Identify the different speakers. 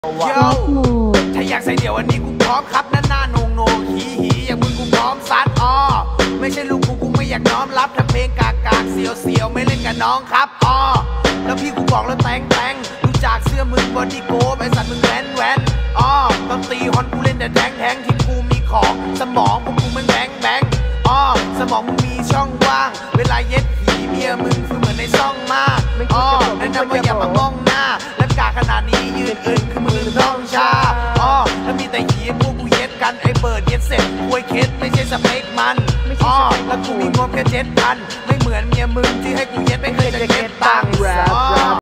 Speaker 1: โยถ้าอยากใส่เดี่ยววันนี้กูพร้อมครับหน้าโหนงหีอย่างมึงกูพร้อมซัดไม่ใช่ลูกกูไม่อยากน้อมรับถ้าเพลงกากเสียวไม่เล่นกับน้องครับแล้วพี่กูบอกแล้วแต่งรู้จักเสื้อมึงบอดี้โกไอสัตว์มึงแว้นตอนตีฮอนกูเล่นแต่แทงที่กูมีของสมองพวกกูมันแบงสมองมึงมีช่องว่างเวลาเย็ดผีเมียมึงคือเหมือนในซ่องมากแนะนำว่าอย่ามามองหน้าและกาขนาดนี้ยืนอื่นคือมือท้องชาแล้วมีแต่หีพวกกูเย็ดกันไอเปิดเย็ดเสร็จควยเคสไม่ใช่สเปคมันแล้วกูมีงบแค่7,000ไม่เหมือนเมียมึงที่ให้กูเย็ดไม่เคยจะเก็บตังค์